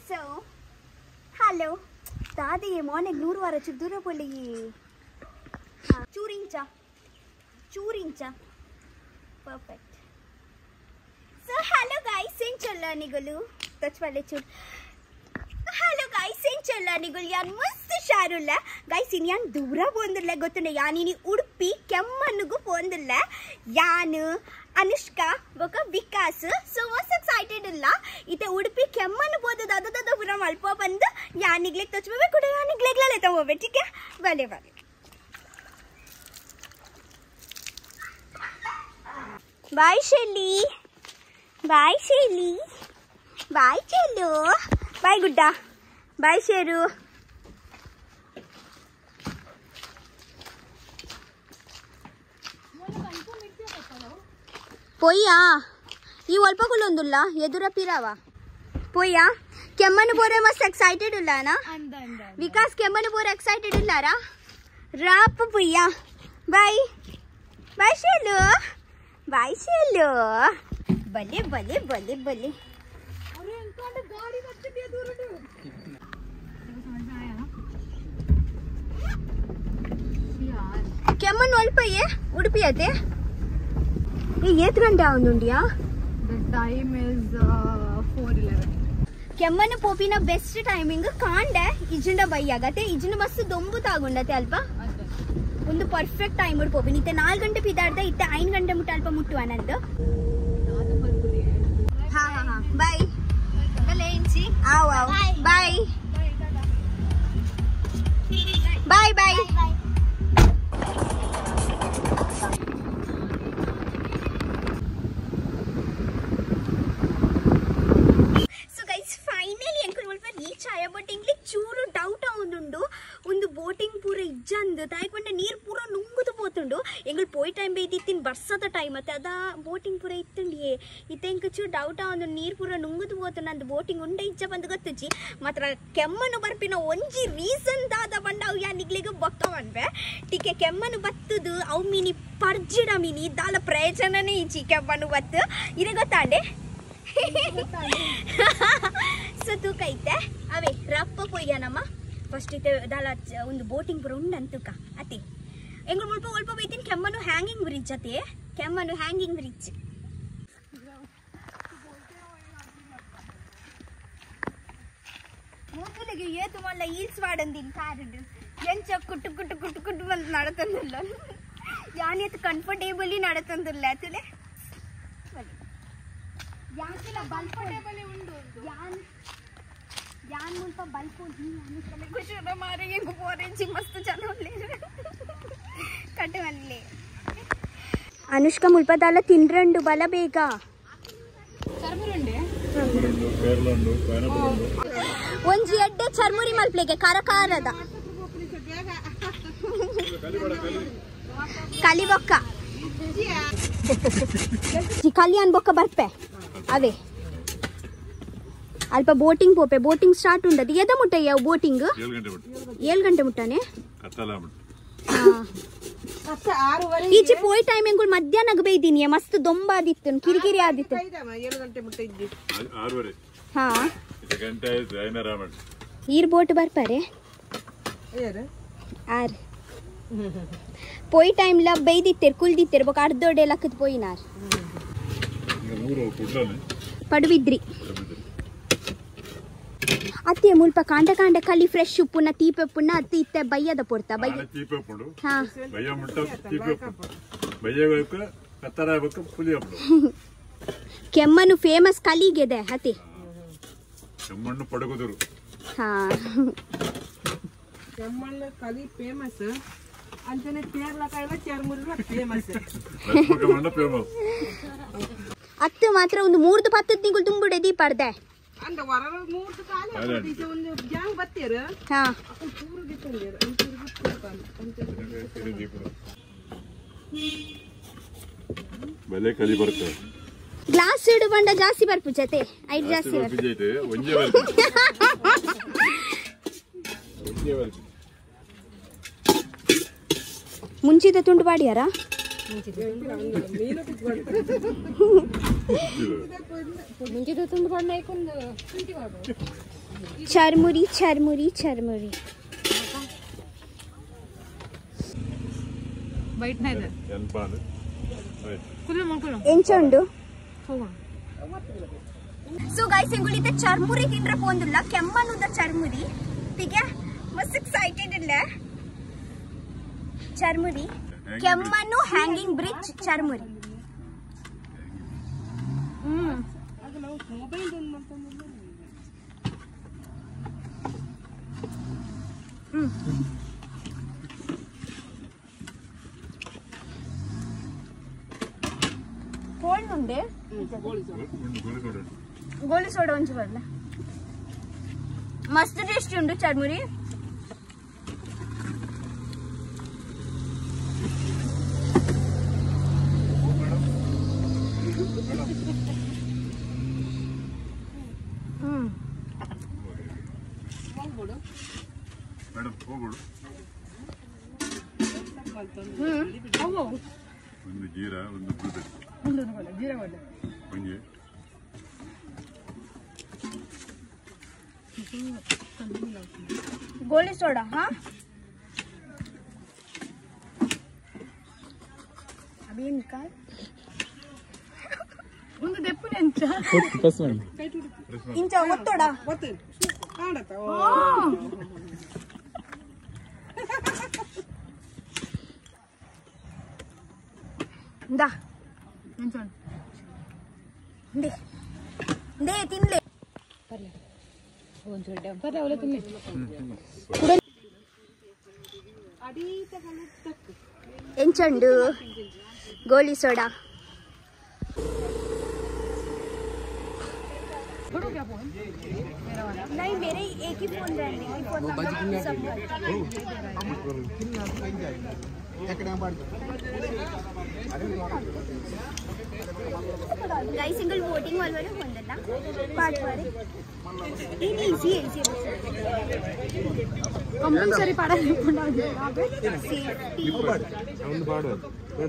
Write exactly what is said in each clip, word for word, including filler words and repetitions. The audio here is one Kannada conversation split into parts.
So, hello. Tadi morning nuru vara chudura poli. Churincha. Churincha. Perfect. So, hello guys. Sing challa nigulu. Touch pale chud. Hello guys, ಏನ್ ಚಲ್ಲ ನಿಗಳು ಯಾನ್ ಮಸ್ತ್ ಶಾರುಲ್ಲ ಗೈಸ್ ಇನ್ ಯಾನ್ ದೂರ ಬಂದಿಲ್ಲ ಗೊತ್ತುಂಡ ಯಾನ್ ಇನಿ ಉಡುಪಿ ಕೆಮ್ಮಣ್ಣುಗೂ ಬಂದಿಲ್ಲ ಯಾನ್ ಅನುಷ್ಕಾ ಬೊಕ ವಿಕಾಸ್ ಸೊ ಮಸ್ತ್ ಎಕ್ಸೈಟೆಡ್ ಇಲ್ಲ ಇತ್ತೆ ಉಡುಪಿ ಕೆಮ್ಮಣ್ಣು ಬೋದದ ಅದದ ಪುರ ಮಲ್ಪ ಬಂದು ಯಾನಿಗ್ಲೆ ತೋಚ್ಬೇಕು ಕೂಡ ಯಾನಿಗ್ಲೆಗ್ಲೇ ತಗೋಬೇಕು ठीक है ಬಲೆ ಬಲೆ ಬಾಯ್ ಶೈಲಿ ಬಾಯ್ ಶೈಲಿ ಬಾಯ್ ಚೆಲ್ಲು ಬಾಯ್ ಗುಡ್ಡ ಬಾಯ್ ಶೇರು పోయా ఈ ఒల్పకులుందుల్లా ఎదుర పిరావా పోయా కెమ్మను పోరే మస్త్ ఎక్సైటెడ్ ఉల్లానా వికాస్ కెమ్మను పోరే ఎక్సైటెడ్ ఉల్లారా రాప్ పోయా బాయ్ బాయ్ షేలు బాయ్ షేలు భలే భలే భలే భలే ಕೆಮ್ಮಣ್ಣು ಒಲ್ಪಯ್ಯೆ ಉಡುಪಿ ಅದೇ ಏತ್ ಗಂಟೆ ಆಗುಂಡಿಯಾ time is four eleven Kemmannu ಪೋಪಿನ ಬೆಸ್ಟ್ ಟೈಮಿಂಗ್ ಕಾಂಡೆ ಇಜುಂಡ ಬೈಯಾಗತ್ತೆ ಇಜುಂಡ ಮಸ್ತ್ ದೊಂಬು ತಾಗುಂಡತೆ ಅಲ್ಪ ಒಂದು ಪರ್ಫೆಕ್ಟ್ ಟೈಮ್ ಪೋಪಿನ ಇತ್ತೆ ನಾಲ್ಕು ಗಂಟೆ ಪಿದಾಡ್ದೆ ಇತ್ತೆ ಐದು ಗಂಟೆ ಮುಟ್ಟ ಅಲ್ಪ ಮುಟ್ಟುವ ನಂದು ಹಾ ಹಾ ಹಾ ಬಾಯ್ ಬಲೇಂಚಿ ಆವ್ ಆವ್ ಬಾಯ್ ಬಾಯ್ ಬಾಯ್ ಚೂರು ಡೌಟ್ ಆಗುಂಡು ಒಂದು ಬೋಟಿಂಗ್ ಪೂರ ಇಜ್ಜಂದು ತಾಯ್ಕೊಂಡೆ ನೀರು ಪೂರ ನುಂಗುದು ಪೋತುಂಡು ಎಂಗಳು ಪೋಯ್ ಟೈಮ್ ಬೇಯ್ದಿತ್ತಿನ ಬರ್ಸದ ಟೈಮ್ ಮತ್ತೆ ಅದ ಬೋಟಿಂಗ್ ಪೂರ ಇತ್ತುಂಡಿಯೇ ಇತ್ತೆ ಎಂಕ ಚೂರು ಡೌಟ್ ಆಗುಂಡು ನೀರು ಪೂರ ನುಂಗುದು ಪೋತುಂಡು ಅಂದು ಬೋಟಿಂಗ್ ಉಂಡ ಇಜ್ಜ ಬಂದು ಗೊತ್ತುಜಿ ಮಾತ್ರ ಕೆಮ್ಮನು ಬರ್ಪಿನ ಒಂಜಿ ರೀಸನ್ ದಾದ ಬಂಡ ಅವು ಯಾನಿಗ್ಲಿಗೆ ಬೊಕ್ಕವನ್ವೆ ಟೀಕೆ ಕೆಮ್ಮನು ಬತ್ತದು ಅವು ಮೀನಿ ಪರ್ಜಿಡ ಮೀನಿ ದಾಲ ಪ್ರಯೋಜನನೇ ಇಜ್ಜಿ ಕೆಮ್ಮನು ಬತ್ತು ಇದೇ ಗೊತ್ತಾಂಡೆ ಸೊ ತೂಕ ಐತೆ ಅವೇ ರಪ್ಪ ಪೊಯ್ಯನಮ್ಮ ಫಸ್ಟ್ ಐತೆ ದಾಲ ಒಂದು ಬೋಟಿಂಗ್ ಪೂರ ಉಂಡಂತೂಕ ಅತಿ ಎಂಗ್ ಮುಲ್ಪ ಒಲ್ಪ ಬೈತೀನಿ ಕೆಮ್ಮನು ಹ್ಯಾಂಗಿಂಗ್ ಬ್ರಿಡ್ಜ್ ಅತಿ ಕೆಮ್ಮನು ಹ್ಯಾಂಗಿಂಗ್ ಬ್ರಿಡ್ಜ್ ಮೂಗುಲಿಗೆ ಏತು ಮಲ್ಲ ಈಲ್ಸ್ ವಾಡಂದಿನ ಕಾರಿಡು ಎಂಚ ಕುಟ್ಟು ಕುಟ್ಟು ಕುಟ್ಟು ಕುಟ್ಟು ಬಂದು ನಡತಂದಿಲ್ಲ ಯಾನೇತು ಕಂಫರ್ಟೇಬಲಿ ನಡತಂದಿಲ್ಲ ಅತಲೆ ಯಾಕಿಲ್ಲ ಬಲ್ಪಟೇಬಲ್ ಉಂಡು ಯಾನ್ ಯಾನ್ ಮುಲ್ಪ ಬಲ್ಪು ಅನುಷ್ಕಲೆ ಖುಷಿರ ಮಾರೆ ಹೆಂಗು ಪೋರೆಂಚಿ ಮಸ್ತ್ ಚಲೋಲೆ ಕಟ್ಟವಲ್ಲಿ ಅನುಷ್ಕಾ ಮುಲ್ಪ ದಾಲ ತಿನ್ರಂಡು ಬಲ ಬೇಗ ಚರ್ಮುರುಂಡೆ ಕೇರಳಂಡು ಪೈನಾಪಲ್ ಒಂಜಿ ಎಡ್ಡೆ ಚರ್ಮುರಿ ಮಲ್ಪ್ಲೆಗೆ ಖಾರ ಖಾರದ ಕಲಿ ಬೊಕ್ಕ ಕಲ್ಯಾಣ್ ಬೊಕ್ಕ ಬರ್ಪೆ ಅವೇ ಅಲ್ಪ ಬೋಟಿಂಗ್ ಪೋಪೆ ಬೋಟಿಂಗ್ ಸ್ಟಾರ್ಟ್ ಉಂಟದು ಎದ ಮುಟ್ಟಯ್ಯ ಬೋಟಿಂಗ್ ಏಳು ಗಂಟೆ ಮುಟ್ಟನೆ ಈಚೆ ಪೋಯ್ ಟೈಮ್ ಎಂಗಳು ಮಧ್ಯಾಹ್ನ ಬೈದೀನಿ ಮಸ್ತ್ ದೊಂಬಾದಿತ್ತು ಕಿರಿಕಿರಿ ಆದಿತ್ತು ಹಾ ಈರ್ ಬೋಟ್ ಬರ್ಪಾರೆ ಆರ್ ಪೋಯ್ ಟೈಮ್ ಲ ಬೈದಿತ್ತೇರ್ ಕುಲ್ದಿತ್ತೇರ್ ಬೊಕ ಅರ್ಧೋಡೆ ಲಕ್ಕದ ಪೋಯಿನಾರ್ ಪಡುಬಿದ್ರಿ ಅತ್ತೆ ಮುಲ್ಪ ಕಾಂಡ ಕಾಂಡ ಕಲಿ ಫ್ರೆಶ್ ಉಪ್ಪುನ ತೀಪೆ ಉಪ್ಪುನ ಅತ್ತಿ ಇತ್ತೆ ಬಯ್ಯದ ಪೊರ್ತ ಬಯ್ಯ ತೀಪೆ ಉಪ್ಪುಂಡು ಹಾ ಬಯ್ಯ ಮುಟ್ಟ ತೀಪೆ ಉಪ್ಪು ಬಯ್ಯಬೇಕು ಕತ್ತರ ಆಗಬೇಕು ಪುಲಿ ಉಪ್ಪು ಕೆಮ್ಮಣ್ಣು ಫೇಮಸ್ ಕಲಿಗೆದೆ ಅತಿ ಕೆಮ್ಮಣ್ಣು ಪಡಗುದರು ಹಾ ಕೆಮ್ಮಣ್ಣು ಕಲಿ ಫೇಮಸ್ ಅಂತಾನೆ ಕೇರಳ ಕೈಲ ಚರ್ಮುರಿ ಫೇಮಸ್ ಕೆಮ್ಮಣ್ಣು ಫೇಮಸ್ ಅತ್ತು ಮಾತ್ರ ಒಂದು ಮೂರ್ದು ಪತ್ತದ ತಿಂಗಳು ತುಂಬುಡೆ ದೀಪಾರ್ದೆ ಅಂದ ವರ ಮೂರ್ದು ಕಾಲ ಒಂದು ಜಾಂಗ್ ಬತ್ತೀರು ಹಾ ಪೂರು ಬಿತ್ತಂದಿರು ಬೆಲೆ ಕಲಿ ಬರುತ್ತೆ ಗ್ಲಾಸ್ ಇಡು ಬಂಡ ಜಾಸ್ತಿ ಬರ್ಪು ಜತೆ ಐದು ಜಾಸ್ತಿ ಬರ್ಪು ಒಂಜೆ ಬರ್ಪು ಒಂಜೆ ಬರ್ಪು ಮುಂಚಿದ ತುಂಡು ಬಾಡಿಯಾರ ಮುಂಚಿದ ತುಂಡು ಬಾಡಿನ ಚರ್ಮುರಿ ಚರ್ಮುರಿ ಚರ್ಮುರಿ ಎಂಚುಂಡು ಸೊ ಗೈಸ್ ಎಂಗುಳಿತ ಚರ್ಮುರಿ ತಿಂದ್ರೆ ಪೋಂದುಲ್ಲ ಕೆಮ್ಮನುದ ಚರ್ಮುರಿ ತಿಗೆ ಮಸ್ತ್ ಎಕ್ಸೈಟೆಡ್ ಇಲ್ಲ ಚರ್ಮುರಿ ಕೆಮ್ಮನ್ನು ಹ್ಯಾಂಗಿಂಗ್ ಬ್ರಿಡ್ಜ್ ಚರ್ಮುರಿ ಹ್ಮ್ ಹ್ಮ್ ಕೋಲ್ಡ್ ಉಂಡೆ ಗೋಲಿ ಸೋಡಾ ಒಂಚು ಬರಲ್ಲ ಮಸ್ತ್ ಟೇಸ್ಟಿ ಉಂಟು ಚರ್ಮುರಿ ಹ್ಮ್ ಒಂದು ಜೀರಾ ಒಂದು ಒಂಜೆ ಗೋಲಿ ಸೋಡಾ ಹಾ ಅभी निकाल ಒಂದು ದೆಪ್ಪು ನೆಂಚ ಇಂಚ ಒತ್ತೋಡ ಒತ್ತು ಆಡತ ಇಂದಾ ನೆಂಚೋಣ ದೇ ದೇ ತಿನ್ಲೆ ಬರ್ಲೆ ಒಂಚೂರು ಡಬ್ಬ ಅವಳೆ ತಿನ್ಲೆ ಅಡಿ ತಗೊಂಡು ಎಂಚಂಡು ಗೋಲಿ ಸೋಡಾ नहीं मेरे एक ही फोन रहने की फोन गाइस सिंगल वोटिंग वाले वाले ಹೊಂದಲ್ಲ ಪಾರ್ಟ್ ವಾರೆ ಇದು ಈಜಿ ಈಜಿ ಕಂಪಲ್ಸರಿ ಪಾಡಲಿಕ್ಕೆ ಸೇಫ್ಟಿ ಒಂದು ಪಾಡು ಬೇಡ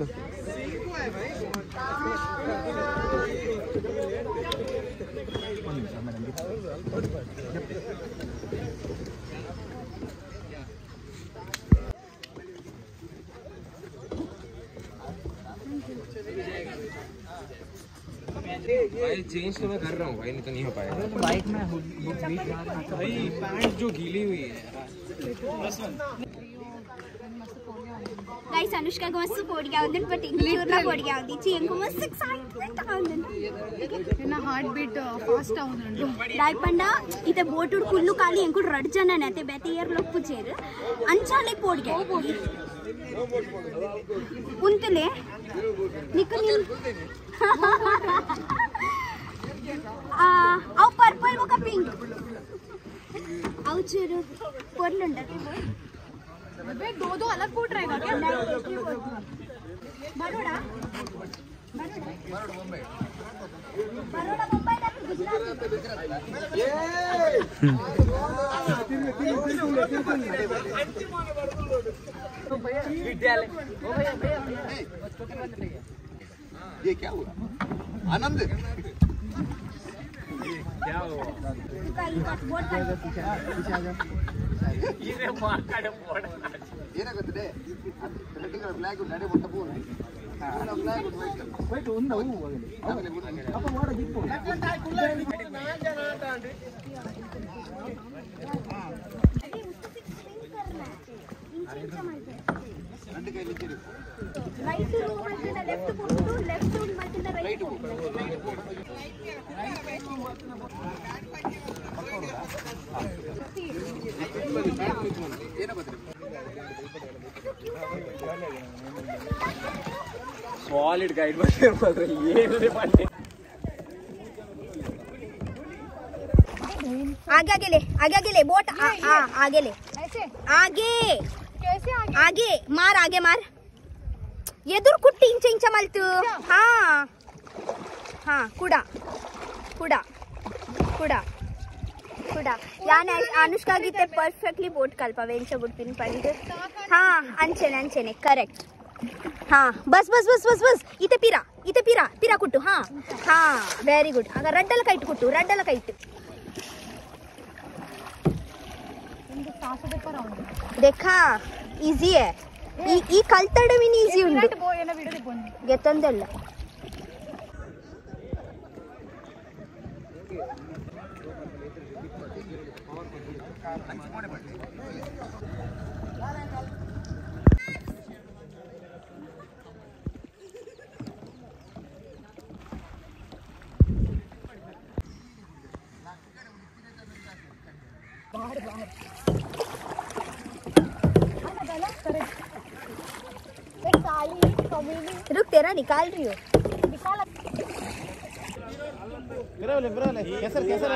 भाई चेंज तो मैं कर रहा हूँ भाई, नहीं तो नहीं हो पाएगा बाइक में भाई पैंट जो गीली हुई है गाइस अनुष्का को मस्त पोड़ गया उधर बट इंचूरला पोड़ गया उदी ची इनको मस्त एक्साइटमेंट आउंदन ना हार्ट बीट फास्ट आउंदन डायपंड इते बोटुड कुल्लु काली ಎಂಕು ರಡ್ ಜನ ನತೆ ಬೇತೆ ಇಯರ್ ಲೊಕ್ ಪುಚೇರ್ ಅಂಚಾಲೆ पोड़ गया ಉಂತಲೆ ನಿಕನಿ आ औ पर्पल वो का पिंक औ चेर पोरलंडा बे दो दो अलग फूट रहेगा क्या बरोड़ा बरोड़ा मुंबई बरोड़ा मुंबई ना गुजरात ये विद्यालय ओ भैया भैया ये क्या हुआ आनंद क्या हुआ ये मार का बोर्ड ಏನಾಗುತ್ತದೆ ಅದು ಫ್ಲಾಗ್ ನಡೆ ಮೊಟ್ಟ ಪೋನು ಆ ಫ್ಲಾಗ್ ವೈಟ್ ಒಂದು ಹೋಗಲಿ ಅಪ್ಪ ಮಾಡ ಗಿಪ್ಪು രണ്ട് കൈ ലിച്ചരി ರೈಟ್ ರೂಮಲ್ಲಿ ಲೆಫ್ಟ್ ಕೊಟ್ಟು ಲೆಫ್ಟ್ ರೂಮಲ್ಲಿ ರೈಟ್ सॉलिड गाइड बने मात्र ये रे पाटे आगे आगे ले आगे आगे ले बोट हां आगे ले ऐसे आगे कैसे आगे आगे मार आगे मार ಎದುರು ಕುಟ್ಟಿ ಇಂಚ ಇಂಚ ಮಲ್ತು ಹಾ ಹಾ ಕುಡ ಕುಡ ಕುಡ ಕುಡ ಯಾನೆ ಅನುಷ್ಕಾ ಗೀತೆ ಪರ್ಫೆಕ್ಟ್ಲಿ ಬೋಟ್ ಕಲ್ಪವೆ ಇಂಚ ಬಿಡ್ತೀನಿ ಪಂಜೆ ಹಾ ಅಂಚೆನೆ ಅಂಚೆನೆ ಕರೆಕ್ಟ್ ಹಾ ಬಸ್ ಬಸ್ ಬಸ್ ಬಸ್ ಬಸ್ ಇತೆ ಪಿರಾ ಇತೆ ಪಿರಾ ಪಿರಾ ಕುಟ್ಟು ಹಾ ಹಾ ವೆರಿ ಗುಡ್ ಆಗ ರಡ್ಡಲ ಕೈಟ್ ಕುಟ್ಟು ರಡ್ಡಲ ಕೈಟ್ देखा इजी है ಈ ಈ ಕಲ್ತಡ ಮಿನಿ ಈಸಿ ಉಂಟು ಗೆತ್ತಂದಲ್ಲ बाहर बाहर रुक तेरा निकाल रही हो निकाल बिराले बिराले कैसर कैसर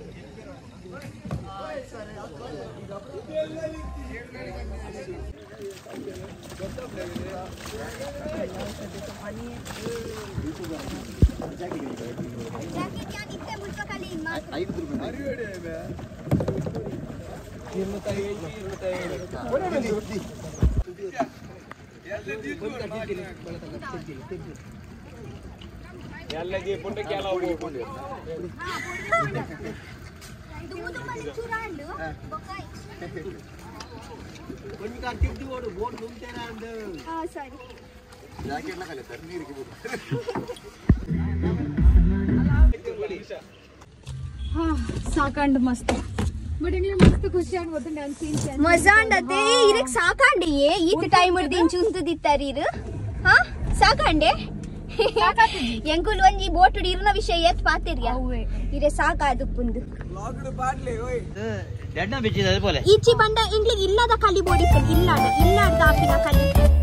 जैकेट क्या दिखते मुझको खाली ಐದು ರೂಪಾಯಿ ಎಲ್ಲಗೆ ಪುಂಡ ಕ್ಯಾಲ ಹೋಗಿ ಪುಂಡ हां ಪುಂಡ दूध मले चुरांड बकाई కొన్ని కట్టిద్ది ఓడు బోట్ దుంతేరా అంద हां सॉरी ಜಾಕೆಟ್ ನ ಕಲೆ ತರ ನೀರಿಗೆ ಬಿಡು हां साकंड मस्त बट इंग्लिश मस्त खुशी आंड होतं डान्स सीन मजा अंडते इरक साकांडे ये ಈತ ಟೈಮ್ ಹಿಡಿದಿನ್ ಚುಂತು ದಿತ್ತಾರೀರು ಹಾ ಸಾಕಾಂಡೆ ಎಂಕುಲ್ ಒಂಜಿ ಬೋಟ್ ಇರ್ನ ವಿಷಯ ಎತ್ ಪಾತಿರ್ಯ ಇರೆ ಸಾಕಾದು ಪುಂದು ಲಾಕ್ಡ್ ಬಾಟ್ಲಿ ಓಯ್ ಡೆಡ್ನ ಬಿಚ್ಚಿದ പോലെ ಈಚಿ ಬಂಡ ಇಂಗ್ಲಿಗೆ ಇಲ್ಲದ ಕಲಿ ಬೋಡಿಸಲ್ ಇಲ್ಲದ ಇಲ್ಲದ ಆಪಿನ ಕಲಿ